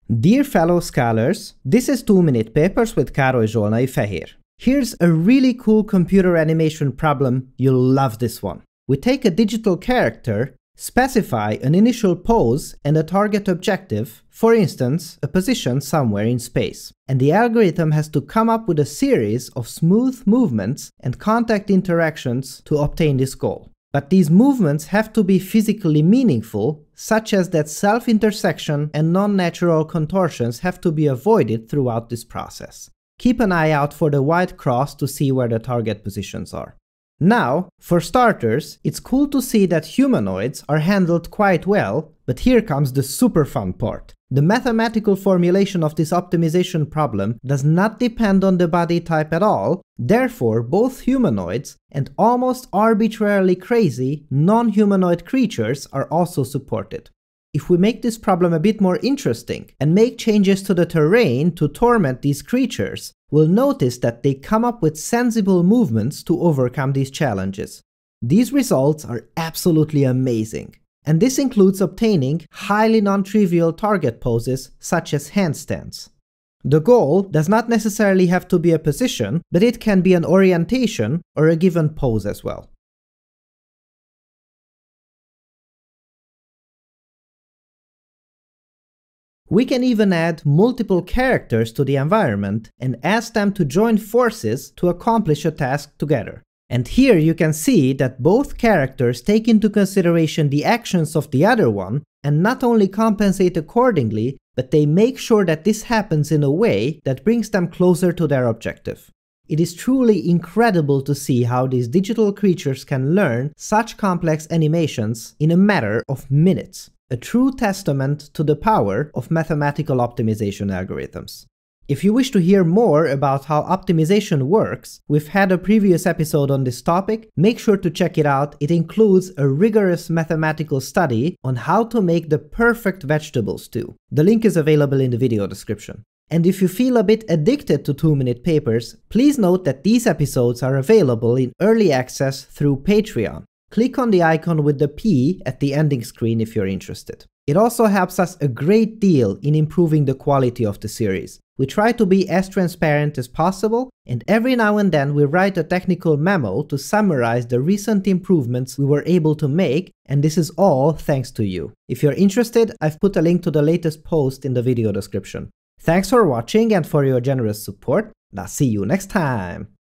Dear fellow scholars, this is 2-minute papers with Károly Zsolnai-Fehér. Here's a really cool computer animation problem, you'll love this one. We take a digital character, specify an initial pose and a target objective, for instance, a position somewhere in space. And the algorithm has to come up with a series of smooth movements and contact interactions to obtain this goal. But these movements have to be physically meaningful, such as that self-intersection and non-natural contortions have to be avoided throughout this process. Keep an eye out for the white cross to see where the target positions are. Now, for starters, it's cool to see that humanoids are handled quite well, but here comes the super fun part. The mathematical formulation of this optimization problem does not depend on the body type at all, therefore both humanoids and almost arbitrarily crazy non-humanoid creatures are also supported. If we make this problem a bit more interesting and make changes to the terrain to torment these creatures, we'll notice that they come up with sensible movements to overcome these challenges. These results are absolutely amazing. And this includes obtaining highly non-trivial target poses such as handstands. The goal does not necessarily have to be a position, but it can be an orientation or a given pose as well. We can even add multiple characters to the environment and ask them to join forces to accomplish a task together. And here you can see that both characters take into consideration the actions of the other one and not only compensate accordingly, but they make sure that this happens in a way that brings them closer to their objective. It is truly incredible to see how these digital creatures can learn such complex animations in a matter of minutes. A true testament to the power of mathematical optimization algorithms. If you wish to hear more about how optimization works, we've had a previous episode on this topic, make sure to check it out. It includes a rigorous mathematical study on how to make the perfect vegetable stew. The link is available in the video description. And if you feel a bit addicted to 2-minute papers, please note that these episodes are available in early access through Patreon. Click on the icon with the P at the ending screen if you're interested. It also helps us a great deal in improving the quality of the series. We try to be as transparent as possible, and every now and then we write a technical memo to summarize the recent improvements we were able to make, and this is all thanks to you. If you're interested, I've put a link to the latest post in the video description. Thanks for watching and for your generous support, and I'll see you next time!